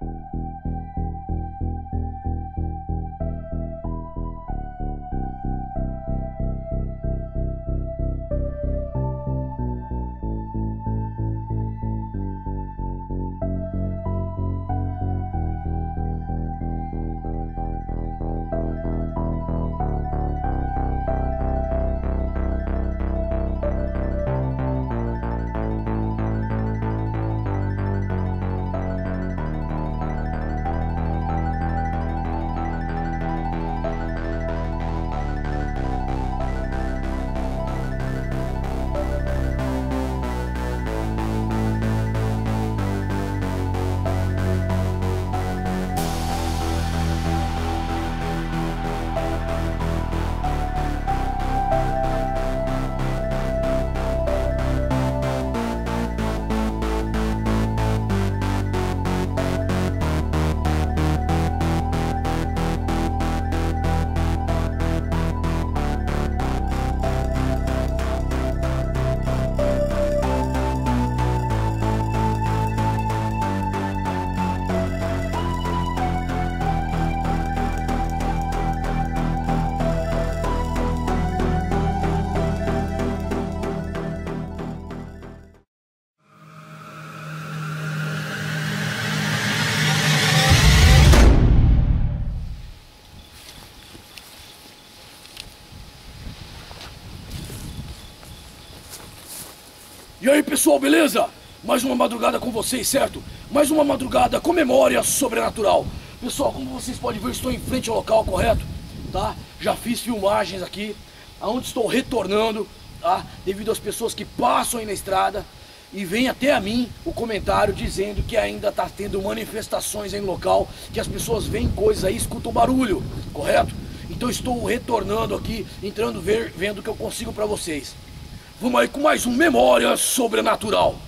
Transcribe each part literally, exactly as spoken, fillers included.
E aí pessoal, beleza? Mais uma madrugada com vocês, certo? Mais uma madrugada com memória sobrenatural. Pessoal, como vocês podem ver, estou em frente ao local, correto? Tá? Já fiz filmagens aqui, aonde estou retornando, tá? Devido às pessoas que passam aí na estrada e vem até a mim o comentário dizendo que ainda está tendo manifestações aí no local, que as pessoas veem coisas aí, escutam barulho, correto? Então estou retornando aqui, entrando, ver, vendo o que eu consigo para vocês. Vamos aí com mais um Memória Sobrenatural.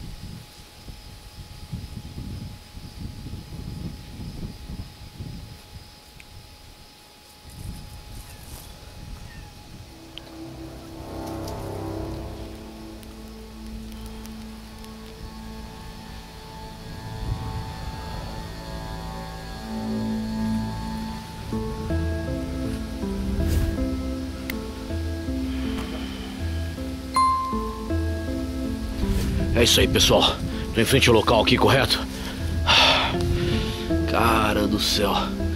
É isso aí, pessoal. Tô em frente ao local aqui, correto? Cara do céu.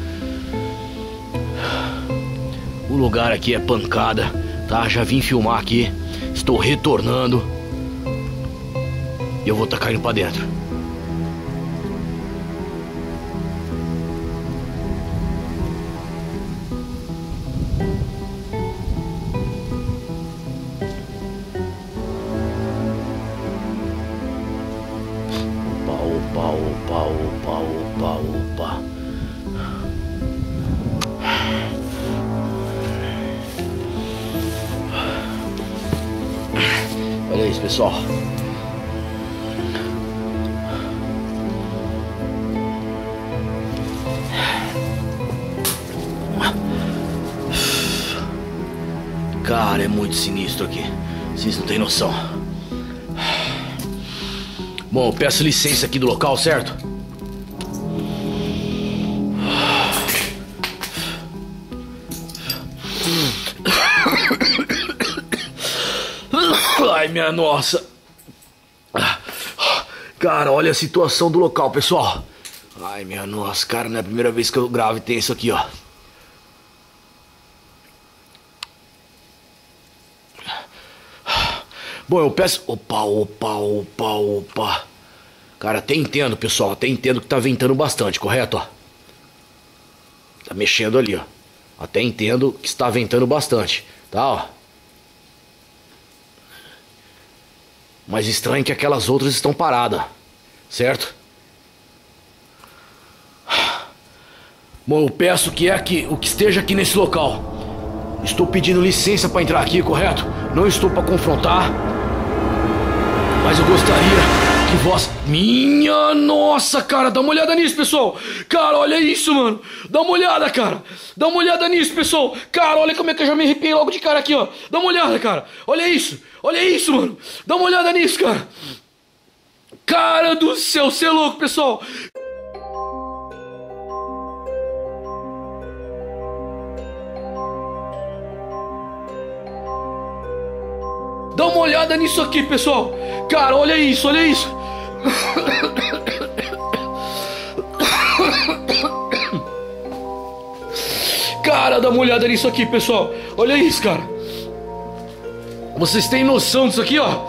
O lugar aqui é pancada, tá? Já vim filmar aqui. Estou retornando. E eu vou estar caindo pra dentro. Opa, opa, opa, opa, opa. Olha isso, pessoal. Cara, é muito sinistro aqui. Vocês não têm noção. Bom, eu peço licença aqui do local, certo? Ai, minha nossa. Cara, olha a situação do local, pessoal. Ai, minha nossa, cara, não é a primeira vez que eu gravo e tem isso aqui, ó. Bom, eu peço... Opa, opa, opa, opa. Cara, até entendo, pessoal. Até entendo que tá ventando bastante, correto, ó? Tá mexendo ali, ó. Até entendo que está ventando bastante, tá, ó? Mas estranho que aquelas outras estão paradas, certo? Bom, eu peço que é aqui, o que esteja aqui nesse local. Estou pedindo licença para entrar aqui, correto? Não estou para confrontar. Mas eu gostaria que vós... Minha nossa, cara, dá uma olhada nisso, pessoal. Cara, olha isso, mano. Dá uma olhada, cara. Dá uma olhada nisso, pessoal. Cara, olha como é que eu já me arrepiei logo de cara aqui, ó. Dá uma olhada, cara. Olha isso. Olha isso, mano. Dá uma olhada nisso, cara. Cara do céu, você é louco, pessoal. uma olhada nisso aqui, pessoal. Cara, olha isso, olha isso. Cara, dá uma olhada nisso aqui, pessoal. Olha isso, cara. Vocês têm noção disso aqui, ó?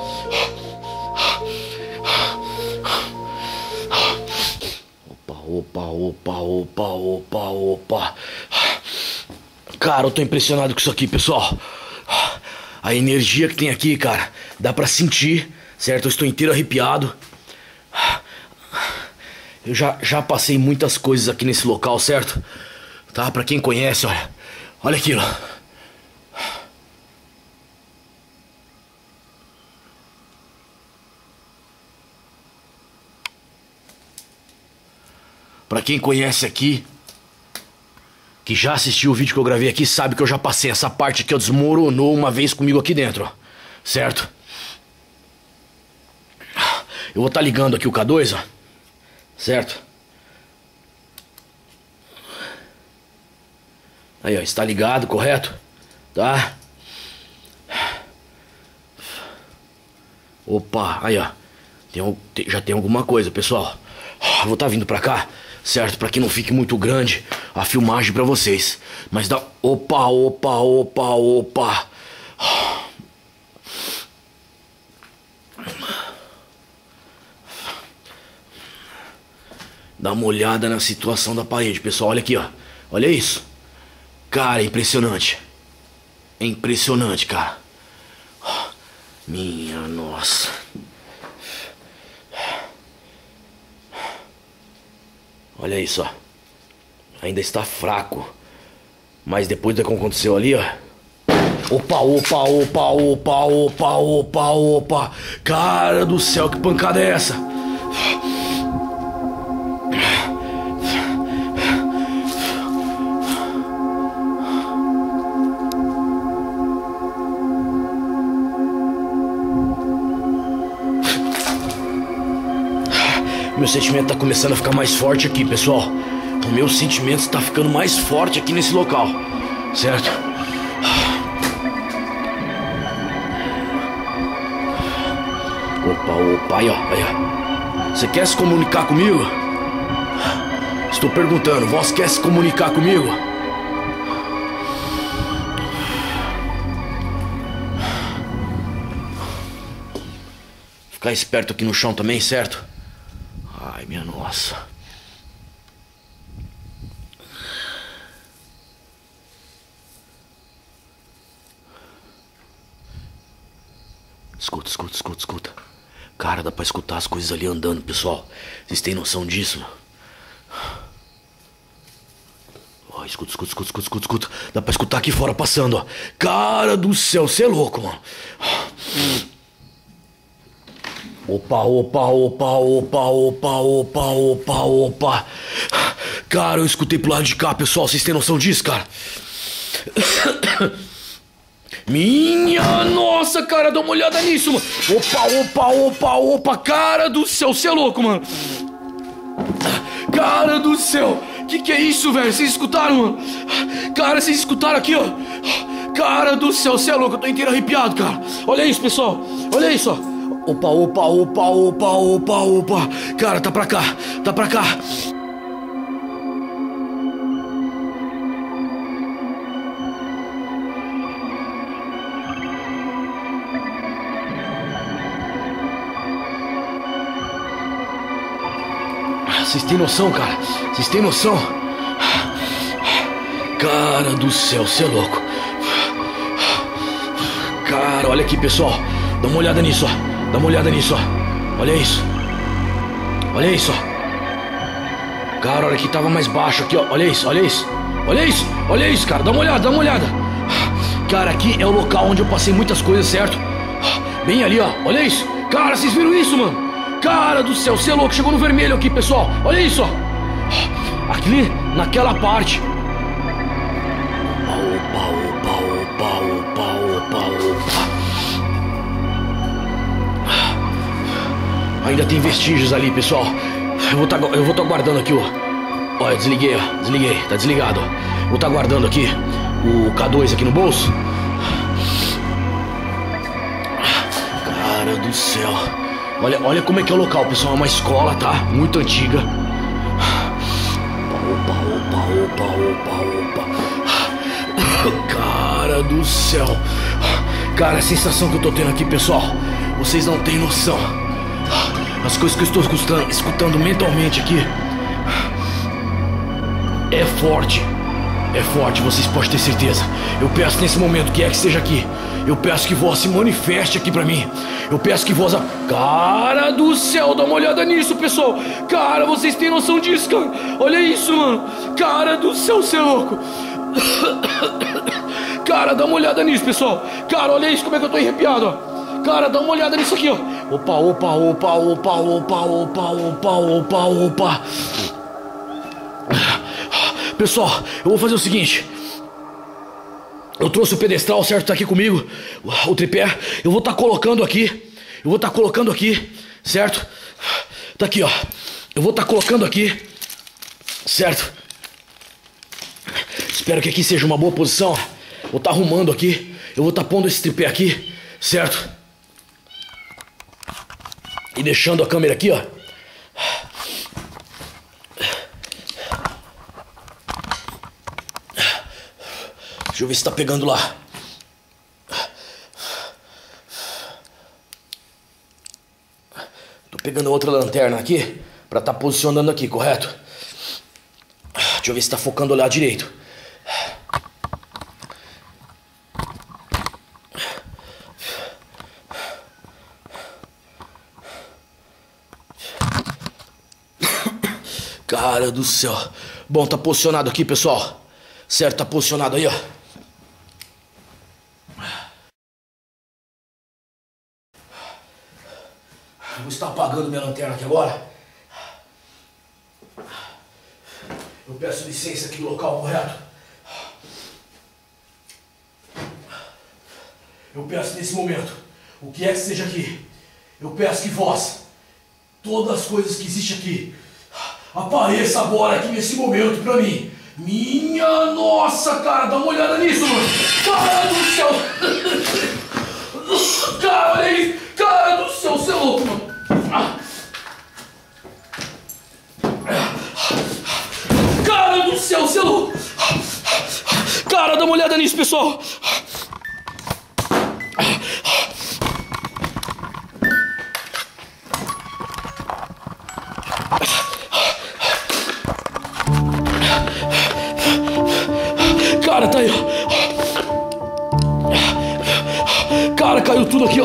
Opa, opa, opa, opa, opa, opa. Cara, eu tô impressionado com isso aqui, pessoal. A energia que tem aqui, cara, dá pra sentir, certo? Eu estou inteiro arrepiado. Eu já, já passei muitas coisas aqui nesse local, certo? Tá? Pra quem conhece, olha. Olha aquilo. Pra quem conhece aqui, que já assistiu o vídeo que eu gravei aqui, sabe que eu já passei essa parte que eu desmoronou uma vez comigo aqui dentro, ó. Certo? Eu vou estar ligando aqui o K dois, ó. Certo? Aí, ó, está ligado, correto? Tá? Opa, aí, ó. Tem, tem, já tem alguma coisa, pessoal. Eu vou estar vindo pra cá, certo? Pra que não fique muito grande a filmagem pra vocês. Mas dá... Opa, opa, opa, opa. Dá uma olhada na situação da parede, pessoal. Olha aqui, ó. Olha isso. Cara, é impressionante. É impressionante, cara. Minha nossa. Olha isso, ó. Ainda está fraco. Mas depois do que aconteceu ali, ó. Opa, opa, opa, opa, opa, opa, opa. Cara do céu, que pancada é essa? Meu sentimento tá começando a ficar mais forte aqui, pessoal. O meu sentimento está ficando mais forte aqui nesse local, certo? Opa, opa, aí ó, aí ó. Você quer se comunicar comigo? Estou perguntando, você quer se comunicar comigo? Ficar esperto aqui no chão também, certo? Ai, minha nossa. Escuta, escuta, escuta, escuta. Cara, dá pra escutar as coisas ali andando, pessoal. Vocês têm noção disso? Ó, escuta, escuta, escuta, escuta, escuta, escuta. Dá pra escutar aqui fora passando, ó. Cara do céu, você é louco, mano. Opa, opa, opa, opa, opa, opa, opa, opa. Cara, eu escutei pro lado de cá, pessoal. Vocês têm noção disso, cara? Minha nossa, cara, dá uma olhada nisso, mano. Opa, opa, opa, opa. Cara do céu, você é louco, mano. Cara do céu. Que que é isso, velho? Vocês escutaram, mano? Cara, vocês escutaram aqui, ó. Cara do céu, você é louco. Eu tô inteiro arrepiado, cara. Olha isso, pessoal. Olha isso, ó. Opa, opa, opa, opa, opa, opa. Cara, tá pra cá, tá pra cá. Vocês têm noção, cara? Vocês têm noção? Cara do céu, você é louco. Cara, olha aqui, pessoal. Dá uma olhada nisso, ó. Dá uma olhada nisso, ó. Olha isso. Olha isso, ó. Cara, olha que tava mais baixo aqui, ó. Olha isso, olha isso. Olha isso, olha isso, cara. Dá uma olhada, dá uma olhada. Cara, aqui é o local onde eu passei muitas coisas, certo? Bem ali, ó. Olha isso. Cara, vocês viram isso, mano? Cara do céu, você é louco. Chegou no vermelho aqui, pessoal. Olha isso, ó. Aqui, naquela parte. Opa, opa, opa, opa, opa, opa. Ainda tem vestígios ali, pessoal. Eu vou tá, eu vou tá guardando aqui, ó. Olha, desliguei, ó. Desliguei, tá desligado, ó. Vou tá guardando aqui o K dois aqui no bolso. Cara do céu. Olha, olha como é que é o local, pessoal. É uma escola, tá? Muito antiga. Opa, opa, opa, opa, opa. Cara do céu. Cara, a sensação que eu tô tendo aqui, pessoal, vocês não têm noção. As coisas que eu estou escutando, escutando mentalmente aqui é forte. É forte, vocês podem ter certeza. Eu peço nesse momento que é que esteja aqui. Eu peço que vós se manifeste aqui pra mim. Eu peço que vós... Cara do céu, dá uma olhada nisso, pessoal. Cara, vocês têm noção disso, cara? Olha isso, mano. Cara do céu, você é louco. Cara, dá uma olhada nisso, pessoal. Cara, olha isso, como é que eu tô arrepiado, ó. Cara, dá uma olhada nisso aqui, ó. Opa, opa, opa, opa, opa, opa, opa, opa, opa. Pessoal, eu vou fazer o seguinte. Eu trouxe o pedestral, certo? Tá aqui comigo, o tripé. Eu vou estar tá colocando aqui. Eu vou estar tá colocando aqui, certo? Tá aqui, ó. Eu vou estar tá colocando aqui, certo? Espero que aqui seja uma boa posição. Vou estar tá arrumando aqui. Eu vou estar tá pondo esse tripé aqui, certo? E deixando a câmera aqui, ó. Deixa eu ver se tá pegando lá. Tô pegando a outra lanterna aqui pra tá posicionando aqui, correto? Deixa eu ver se tá focando o olhar direito. Cara do céu. Bom, tá posicionado aqui, pessoal. Certo, tá posicionado aí, ó. Vou estar apagando minha lanterna aqui agora. Eu peço licença aqui do local, correto? Eu peço nesse momento, o que é que seja aqui, eu peço que vós, todas as coisas que existem aqui, apareça agora aqui nesse momento pra mim. Minha nossa, cara, dá uma olhada nisso, mano. Cara do céu. Cara, olha isso. Cara do céu, você é louco, mano. Cara do céu, você é louco. Cara, dá uma olhada nisso, pessoal. Cara, tá aí, ó. Cara, caiu tudo aqui, ó.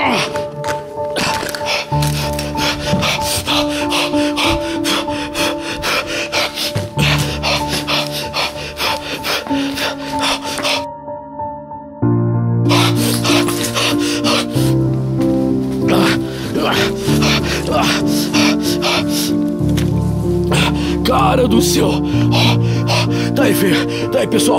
Cara do céu. Tá aí, filho. Tá aí, pessoal.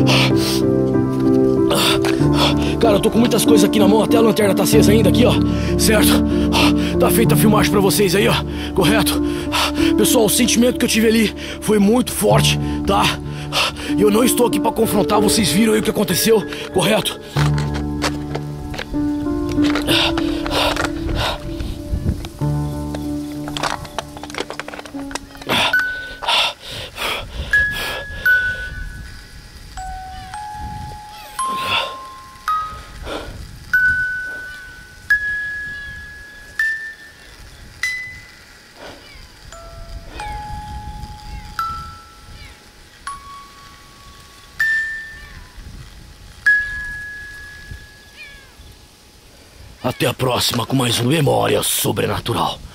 Cara, eu tô com muitas coisas aqui na mão. Até a lanterna tá acesa ainda aqui, ó. Certo? Tá feita a filmagem pra vocês aí, ó. Correto? Pessoal, o sentimento que eu tive ali foi muito forte, tá? E eu não estou aqui pra confrontar. Vocês viram aí o que aconteceu, correto? Até a próxima com mais um Memória Sobrenatural.